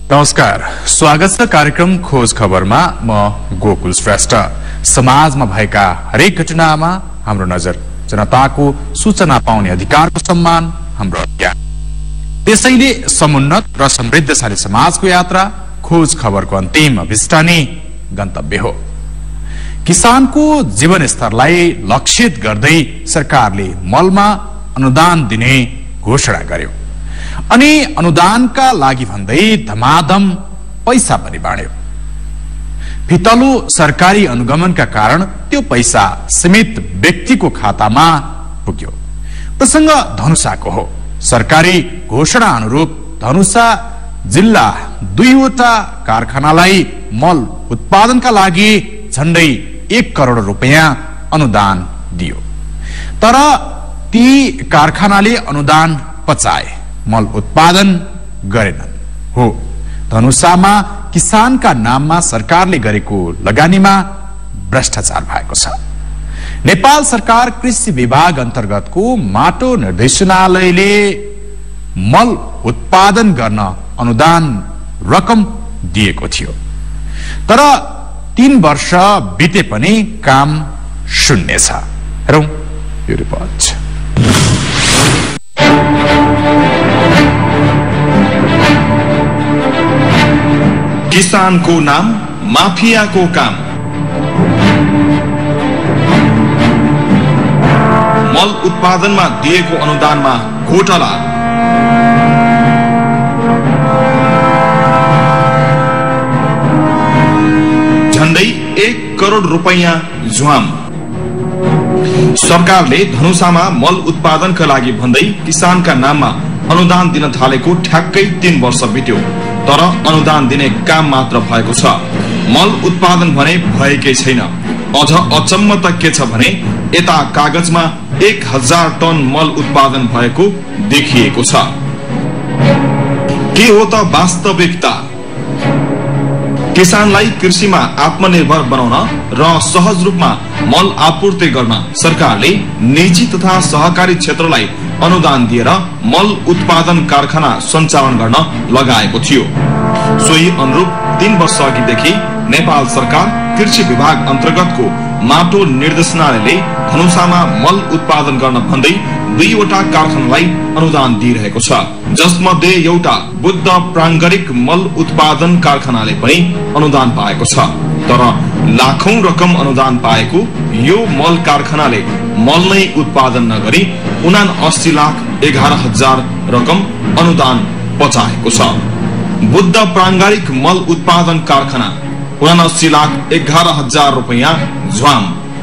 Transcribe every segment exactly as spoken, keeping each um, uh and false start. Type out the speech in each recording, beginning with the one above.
नमस्कार, स्वागत छ कार्यक्रम खोज खबरमा। म गोकुल श्रेष्ठ। समाजमा भएका हरेक घटनामा हाम्रो नजर, जनताको सूचना पाउने अधिकारको सम्मान हाम्रो अभियान। त्यसैले समुन्नत र समृद्धशाली समाजको यात्रा खोज खबरको अन्तिम अभिष्ट नै गन्तव्य हो। किसानको जीवन स्तरलाई लक्षित गर्दै सरकारले मलमा अनुदान दिने घोषणा गर्यो अनि अनुदानका लागि भन्दै धमाधम पैसा पनि बाँड्यो। फितलो सरकारी अनुगमनका कारण त्यो पैसा सीमित व्यक्तिको खातामा पुग्यो। प्रसंग धनुषाको हो। सरकारी घोषणा अनुरूप धनुषा जिल्ला दुईवटा कारखानालाई मल उत्पादनका लागि झण्डै एक करोड़ रुपैयाँ अनुदान दियो। तर ती कारखानाले अनुदान पचाए, मल उत्पादन गरेनन्। हो, धनुषामा किसानका नाममा सरकारले गरेको लगानीमा भ्रष्टाचार भएको छ। नेपाल सरकार कृषि विभाग अन्तर्गतको माटो निर्देशनालयले मल उत्पादन गर्न अनुदान रकम दिएको थियो। तर तीन वर्ष बिते पनि काम शून्य छ। हेरौं यो रिपोर्ट। किसानको नाम माफियाको काम। मल उत्पादनमा दिएको अनुदानमा घोटाला। झण्डै एक करोड़ रुपैयाँ झ्वाम। सरकारले धनुषामा मल उत्पादनका लागि भन्दै किसानका नाममा अनुदान दिन थालेको ठ्याक्कै तीन वर्ष बित्यो। तर अनुदान दिने काम मात्र भएको छ, मल उत्पादन भने भएकै छैन। अझ अचम्म त के छ भने यता कागजमा एक हजार टन मल उत्पादन भएको देखिएको छ। के हो त वास्तविकता? किसानलाई कृषिमा आत्मनिर्भर बनाउन र सहज रूपमा मल आपूर्ति गर्न सरकारले निजी तथा सहकारी क्षेत्रलाई अनुदान दिएर मल उत्पादन कारखाना सञ्चालन गर्न लगाएको थियो। सोही अनुरूप तीन वर्ष अघिदेखि नेपाल सरकार कृषि विभाग अन्तर्गतको माटो निर्देशनालयले धनुषामा मल उत्पादन गर्न भन्दै दुईवटा कारखानालाई अनुदान दिइरहेको छ, जसमध्ये एउटा बुद्ध प्राङ्गारिक मल उत्पादन कारखानाले पनि अनुदान पाएको छ। तर लाखौं रकम अनुदान पाएको यो मल कारखानाले मल नै उत्पादन नगरी उना अस्सी लाख एघार हजार रकम अनुदान पचाएको छ। बुद्ध प्राङ्गारिक मल उत्पादन कारखाना उनासी लाख एघार हजार रुपैयाँ झ्वाम।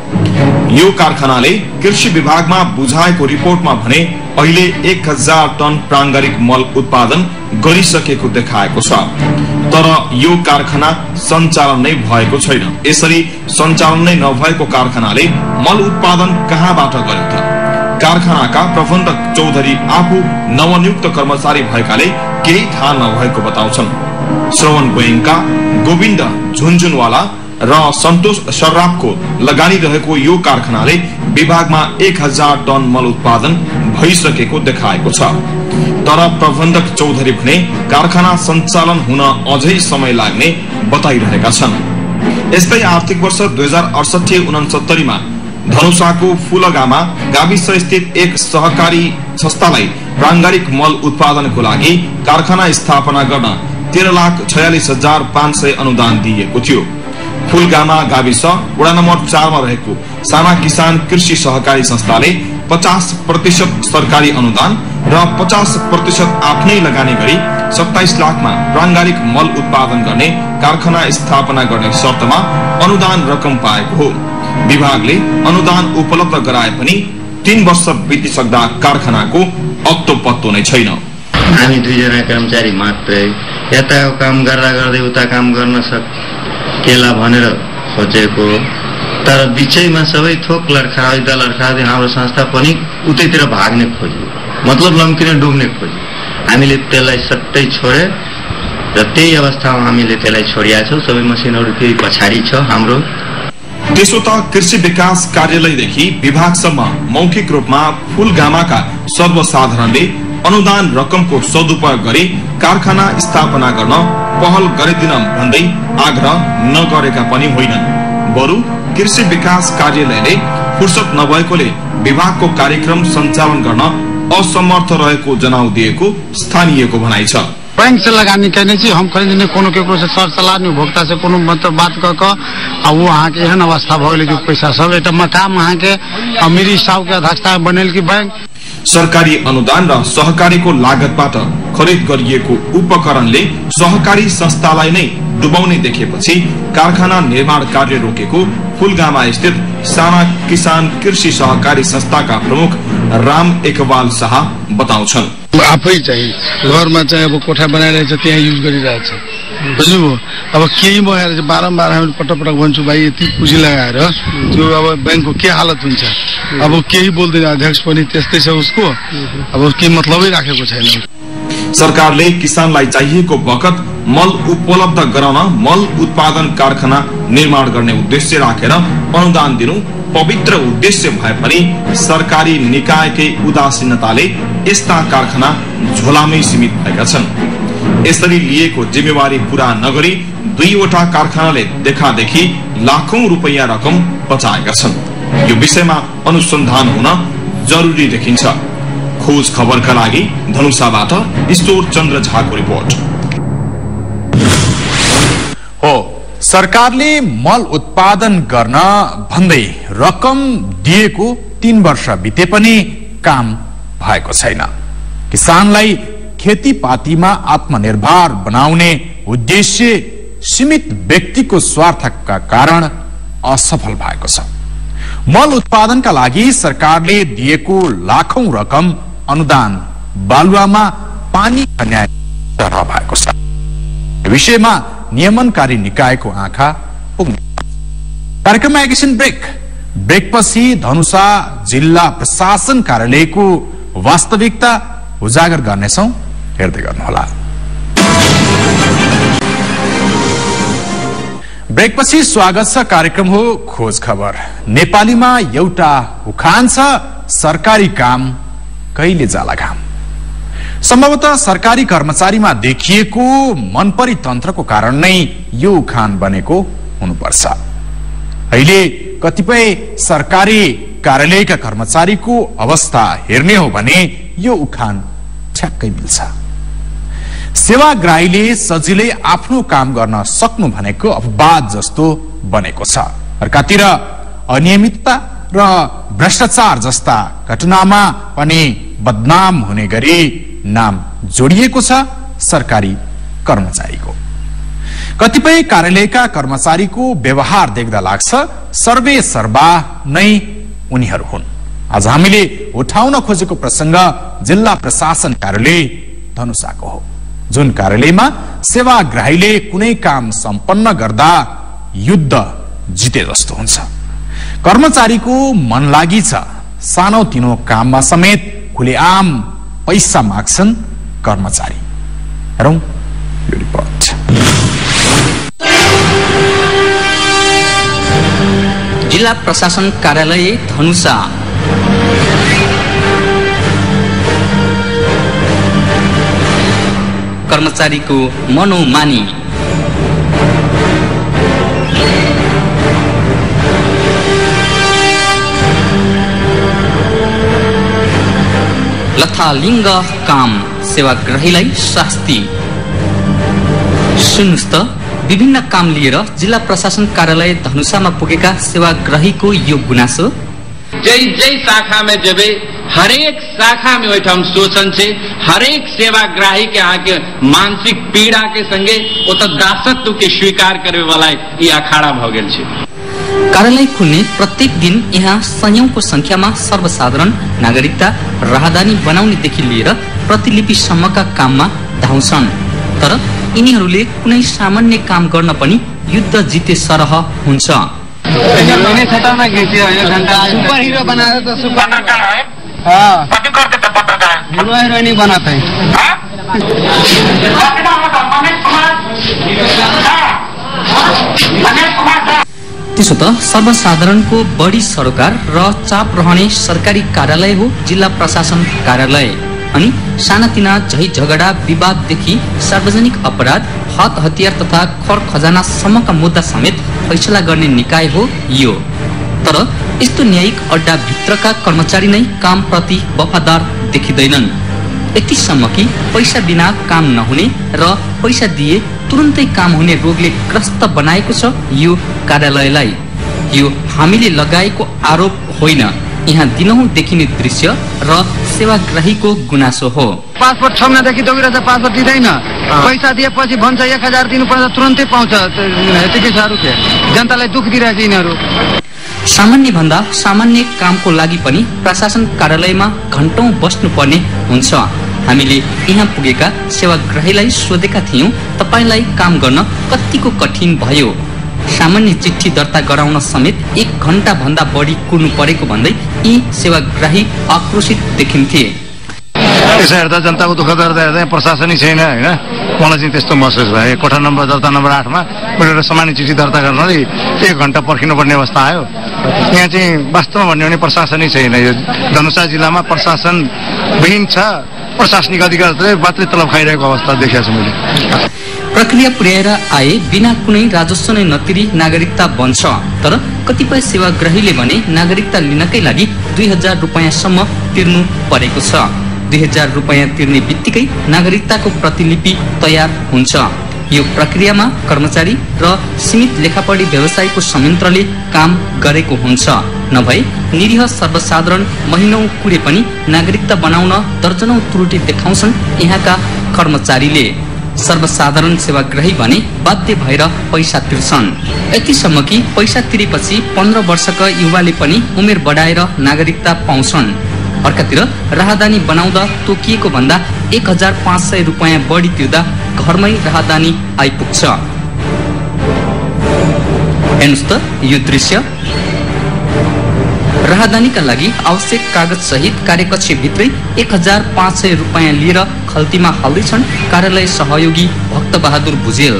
यो कारखानाले कृषि विभागमा बुझाएको रिपोर्टमा भने अहिले एक हजार टन प्राङ्गारिक मल उत्पादन गरिसकेको देखाएको छ। तर यो कारखाना सञ्चालन नै भएको छैन। यसरी सञ्चालन नै नभएको कारखानाले मल उत्पादन कहाँबाट गर्यो त? कारखानाका प्रबन्धक चौधरी आफू नवनियुक्त कर्मचारी भएकाले केही थाहा नभएको बताउँछन्। श्रवण गोयङ्का, गोविन्द झुनझुनवाला र सन्तोष सर्राफको लगानी रहेको यो कारखानाले विभागमा एक हजार टन मल उत्पादन भइसकेको देखाएको छ। तर प्रबन्धक चौधरी भने कारखाना सञ्चालन हुन अझै समय लाग्ने बताइरहेका छन्। यस्तै आर्थिक वर्ष दुई हजार अडसठी उनसत्तरीमा धनुषाको फुलगामा गाविस स्थित एक सहकारी संस्थालाई प्राङ्गारिक मल उत्पादनको लागि कारखाना स्थापना गर्न तेह्र लाख छयालिस हजार पाँच सय अनुदान दिइएको थियो। फुलगामा गाविस वडा नम्बर चारमा रहेको साना किसान कृषि सहकारी संस्थाले पचास प्रतिशत सरकारी अनुदान र पचास प्रतिशत आफ्नै लगानी गरी सत्ताइस लाखमा प्राङ्गारिक मल उत्पादन गर्ने कारखाना स्थापना गर्ने शर्तमा अनुदान रकम पाएको हो। विभागले अनुदान उपलब्ध गराए पनि तीन वर्ष बितिसक्दा कारखानाको अत्तो पत्तो नै छैन। हामी दुईजना कर्मचारी मात्रै यताको काम गर्दा गर्दै उता काम गर्न सकेला भनेर खोजेको, तर बिचैमा सबै थोक लड्खडाउँदा लड्खडाउँदै हाम्रो संस्था पनि उतैतिर भाग्ने खोज्यो, मतलब लम्किन डुब्ने खोज्यो। हामीले त्यसलाई सट्टै छोडे र त्यही अवस्थामा हामीले त्यसलाई छोडिया छौँ। सबै मसिनहरू फेरि पछाडि छ हाम्रो। त्यसो त कृषि विकास कार्यालयदेखि विभागसम्म मौखिक रूपमा फुलगामाका सर्वसाधारणले अनुदान रकमको सदुपयोग गरी कारखाना स्थापना गर्न पहल गरिदिन भन्दै आग्रह नगरेका पनि होइनन्। बरु कृषि विकास कार्यालयले फुर्सद नभएकोले विभागको कार्यक्रम सञ्चालन गर्न असमर्थ रहेको जनाउ दिएको स्थानीयको भनाइ छ। बैंक से लगानी कहने छी हम खरीदने कोनो केकरो से सर सलाह नहीं भोक्ता से कोनो मतलब बात क क आ वो अहाँ के एहन अवस्था भ गेलै जे पैसा सब एटा मकाम अहाँ के अमीरी साहब के अध्यक्षता बनेल कि बैंक। सरकारी अनुदान र सहकारीको लागतबाट खरिद गरिएको उपकरणले सहकारी संस्थालाई नै डुबाउने देखेपछि कारखाना निर्माण कार्य रोकेको फुलगामा स्थित साना किसान कृषि सहकारी संस्थाका प्रमुख राम एकवाल शाह बताउँछन्। आफै चाहिँ घरमा चाहिँ अब कोठा बनाइरहेछ त्यहाँ युज गरिरहेछ बुझ्नुभयो। अब केही भएर बारम्बार हामी पटक पटक भन्छु भाइ यति पुँजी लगाएर त्यो अब बैंकको के हालत हुन्छ। अब केही बोल्दैन अध्यक्ष पनि त्यस्तै छ उसको अब केही मतलबै राखेको छैन। सरकारले किसानलाई चाहिएको बखत मल उपलब्ध गराउन मल उत्पादन कारखाना निर्माण गर्ने उद्देश्य राखेर अनुदान दिनु पवित्र उद्देश्य भए पनि सरकारी निकायकै उदासीनताले यस्ता कारखाना झोलामै सीमित भएका छन्। यसरी लिएको जिम्मेवारी पूरा नगरी दुईवटा कारखानाले देखादेखि लाखौं रुपैयाँ रकम बचाएका छन्। यो विषयमा अनुसन्धान हुन जरुरी देखिन्छ। खोज खबरका लागि धनुषाबाट ईश्वर चन्द्र झाको रिपोर्ट। हो सरकारले मल उत्पादन गर्न भन्दै रकम दिएको तीन वर्ष बिते पनि काम भएको छैन। किसानलाई खेतीपातीमा आत्मनिर्भर बनाउने उद्देश्य सीमित व्यक्तिको स्वार्थका कारण असफल भएको छ। मल उत्पादनका लागि सरकारले दिएको लाखौं रकम अनुदान बालुवामा पानी खन्याए तरह भएको छ। विषयमा नियमनकारी निकायको आँखा पुग्ने। कार्यक्रममा एकैछिन ब्रेक ब्रेकपछि धनुषा जिल्ला प्रशासन कार्यालयको वास्तविकता उजागर गर्नेछौं, हेर्दै गर्नुहोला। ब्रेकपछि स्वागत छ। कार्यक्रम हो खोज खबर। नेपालीमा एउटा उखान छ, सरकारी काम कहिले जाला घाम। सम्भवतः सरकारी कर्मचारीमा देखिएको मनपरी तन्त्रको कारण नै यो उखान बनेको हुनुपर्छ। अहिले कतिपय सरकारी कार्यालयका कर्मचारीको अवस्था हेर्ने हो भने यो उखान ठ्याक्कै मिल्छ। सेवाग्राहीले सजिलै आफ्नो काम गर्न सक्नु भनेको अपवाद जस्तो बनेको छ। अर्कातिर अनियमितता र भ्रष्टाचार जस्ता घटनामा पनि बदनाम हुने गरी नाम जोडिएको छ सरकारी कर्मचारीको। कतिपय कार्यालयका कर्मचारीको व्यवहार देख्दा लाग्छ सर्वे सर्वा नै उनीहरू हुन्। आज हामीले उठाउन खोजेको प्रसंग जिल्ला प्रशासन कार्यालय धनुषाको हो, जुन कार्यालयमा सेवाग्राहीले कुनै काम सम्पन्न गर्दा युद्ध जिते जस्तो हुन्छ। कर्मचारीको मन लागि छ सानो तिनो काममा समेत खुलेआम पैसा माग्छन् कर्मचारी। हेरौं यो रिपोर्ट। जिल्ला प्रशासन कार्यालय धनुषा। कर्मचारीको मनोमानी। लथालिङ्ग काम, सेवाग्राहीलाई शास्ति। सुन्नुस् त, विभिन्न काम लिएर जिल्ला प्रशासन कार्यालय धनुषामा पुगेका सेवाग्राहीको यो गुनासो। जै जै शाखा में जबे हरेक शाखा में ओठम शोषण से हरेक सेवाग्राही के आके मानसिक पीड़ा के संगे ओत दासत्व के स्वीकार करे वाला ये अखाड़ा भ गेल छे। कार्यालय खुल्ने प्रत्येक दिन यहाँ सयौंको संख्यामा सर्वसाधारण नागरिकता राहदानी बनाउनेदेखि लिएर प्रतिलिपिसम्मका काममा धाउँछन्। तर यिनीहरूले कुनै सामान्य काम गर्न पनि युद्ध जिते सरह हुन्छ। सुपर हीरो बनाएर त सुपर हाँ कति करते त पत्रकार हीरो हीरोइनी बनाते हैं। त्यसो त सर्वसाधारणको बढी सरोकार र चाप रहने सरकारी कार्यालय हो जिल्ला प्रशासन कार्यालय। अनि सानातिना झै झगडा विवाददेखि सार्वजनिक अपराध हक हतियार तथा खर खजानासम्मका मुद्दा समेत फैसला गर्ने निकाय हो यो। तर यस्तो न्यायिक अड्डा भित्रका कर्मचारी नै कामप्रति वफादार देखिँदैनन्, यतिसम्म कि पैसा बिना काम नहुने र पैसा दिए तुरुन्तै काम हुने रोगले ग्रस्त बनाएको छ यो कार्यालयलाई। यो हामीले लगाएको आरोप होइन, यहाँ दिनहुँ देखिने दृश्य र सेवाग्राहीको गुनासो हो। पासपोर्ट छम्नदेखि दौडिरहेछ, पासपोर्ट दिँदैन, पैसा दिएपछि भन्छ एक हजार दिनुपर्छ, तुरन्तै पाउँछ। चिकित्साहरू के जनतालाई दुःख दिइरहेछ यिनीहरू। सामान्य भन्दा सामान्य कामको लागि पनि प्रशासन कार्यालयमा घण्टौं बस्नुपर्ने हुन्छ। हामीले यहाँ पुगेका सेवाग्राहीलाई सोधेका थियौं, तपाईलाई काम गर्न कतिको कठिन भयो? सामान्य चिठी दर्ता गराउन समेत एक घण्टा भन्दा बढी कुर्नु परेको भन्दै यी सेवाग्राही आक्रोशित देखिन्थे। यसो हेर्दा जनताको दुःख गर्दा हेर्दा प्रशासनै छैन होइन। मलाई चाहिँ त्यस्तो महसुस भयो। कोठा नम्बर दर्ता नम्बर आठमा एउटा सामान्य चिठी दर्ता गर्नले एक घण्टा पर्खिनुपर्ने अवस्था आयो। यहाँ चाहिँ वास्तवमा भन्यो भने प्रशासनै छैन। यो धनुषा जिल्लामा प्रशासन विहीन छ, प्रशासनिक अधिकारीले मात्रै तलब खाइरहेको अवस्था देखेको छु मैले। प्रक्रिया पुर्याएर आए बिना कुनै राजस्व नै नतिरी नागरिकता बन्छ। तर कतिपय सेवाग्राहीले भने नागरिकता लिनकै लागि दुई हजार रुपियाँसम्म तिर्नु परेको छ। दुई हजार रुपियाँ तिर्ने बित्तिकै नागरिकताको प्रतिलिपि तयार हुन्छ। यो प्रक्रियामा कर्मचारी र सीमित लेखापढी व्यवसायको संयन्त्रले काम गरेको हुन्छ। नभए निरीह सर्वसाधारण महिनौं कुरे पनि नागरिकता बनाउन दर्जनौं त्रुटि देखाउँछन् यहाँका कर्मचारीले। सर्वसाधारण सेवाग्राही भने बाध्य भएर पैसा तिर्छन्, यतिसम्म कि पैसा तिरेपछि पन्ध्र वर्षका युवाले पनि उमेर बढाएर नागरिकता पाउँछन्। अर्कातिर राहदानी बनाउँदा तोकिएको भन्दा एक हजार पाँच सय रुपियाँ बढी तिर्दा घरमै राहदानी आइपुग्छ। हेर्नुहोस् त यो दृश्य। राहदानीका लागि आवश्यक कागज सहित कार्यकक्ष भित्रै एक हजार पाँच सय रुपियाँ लिएर खल्तीमा हाल्दैछन् कार्यालय सहयोगी भक्त बहादुर भुजेल।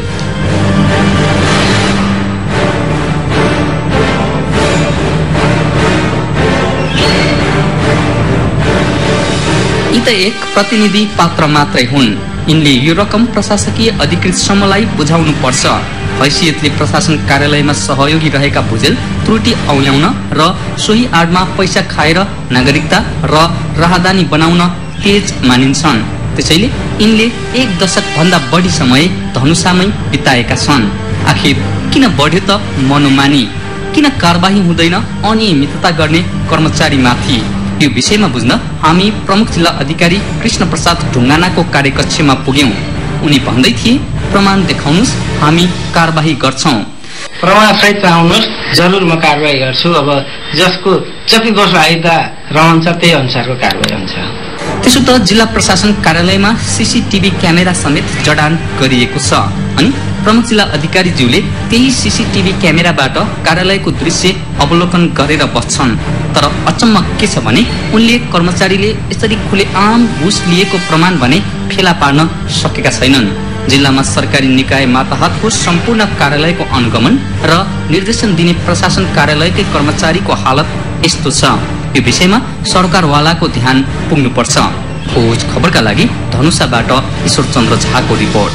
यी त एक प्रतिनिधि पात्र मात्रै हुन्। यिनले यो रकम प्रशासकीय अधिकृत समूहलाई बुझाउनु पर्छ। हैसियतले प्रशासन कार्यालयमा सहयोगी रहेका भुजेल त्रुटि औल्याउन र सोही आडमा पैसा खाएर नागरिकता र राहदानी बनाउन तेज मानिन्छन्। त्यसैले यिनले एक दशक भन्दा बढी समय धनुषामै बिताएका छन्। आखिर किन बढ्यो त मनोमानी? किन कारबाही हुँदैन अनियमितता गर्ने कर्मचारीमाथि? यो विषयमा बुझ्न हामी प्रमुख जिल्ला अधिकारी कृष्ण प्रसाद ढुङ्गानाको कार्यकक्षमा पुग्यौं। उनी भन्दै थिए, प्रमाण देखाउनुस्, हामी कारबाही गर्छौं। प्रमाण सहित आउनुहोस्, जरुर म कारबाही गर्छु। अब जसको जति वर्ष आइदा रहन्छ त्यही अनुसारको कारबाही हुन्छ। त्यसो त जिल्ला प्रशासन कार्यालयमा सीसीटीभी क्यामेरा समेत जडान गरिएको छ अनि प्रमुख जिल्ला अधिकारीज्यूले त्यही सीसीटीभी क्यामेराबाट कार्यालयको दृश्य अवलोकन गरेर बस्छन्। तर अचम्म के छ भने उनले कर्मचारीले यसरी खुलेआम घुस लिएको प्रमाण भने फेला पार्न सकेका छैनन्। जिल्लामा सरकारी निकाय माताहतको सम्पूर्ण कार्यालयको अनुगमन र निर्देशन दिने प्रशासन कार्यालयकै कर्मचारीको हालत यस्तो छ। यो विषयमा सरकारवालाको ध्यान पुग्नुपर्छ। खोज खबरका लागि धनुषाबाट ईश्वरचन्द्र झाको रिपोर्ट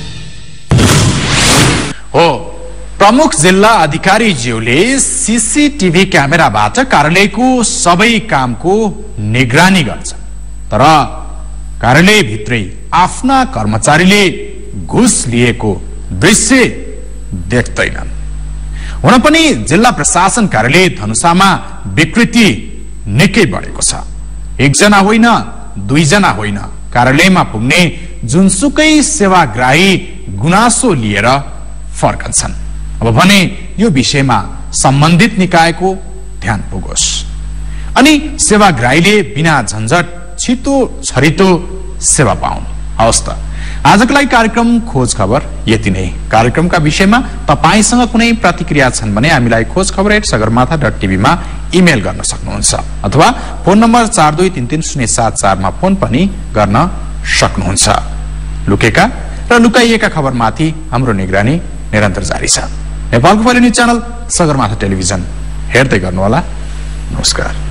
हो। प्रमुख जिल्ला अधिकारी ज्यूले सीसीटीभी क्यामेराबाट कार्यालयको सबै कामको निगरानी गर्छ, तर कार्यालय भित्रै आफ्ना कर्मचारीले घुस लिएको दृश्य देख्दैनन्। हुन पनि जिल्ला प्रशासन कार्यालय धनुषामा विकृति निकै बढेको छ। एकजना होइन, दुईजना होइन, कार्यालयमा पुग्ने जुनसुकै सेवाग्राही गुनासो लिएर फर्कन्छन्। अब भने यो विषयमा सम्बन्धित निकायको ध्यान पुगोस् अनि सेवाग्राहीले बिना झन्झट छिटो छरितो सेवा पाउन्। हवस् त, आजको लागि कार्यक्रम खोज खबर यति नै। कार्यक्रमका विषयमा तपाईसँग कुनै प्रतिक्रिया छन् भने हामीलाई खोज खबर एट सगरमाथा डट टिभीमा इमेल गर्न सक्नुहुन्छ अथवा फोन नम्बर चार दुई तीन तीन शून्य सात चारमा फोन पनि गर्न सक्नुहुन्छ। लुकेका र लुकाइएका खबरमाथि हाम्रो निगरानी निरन्तर जारी छ। नेपालको पहिलो न्युज च्यानल सगरमाथा टेलिभिजन हेर्दै गर्नुहोला। नमस्कार।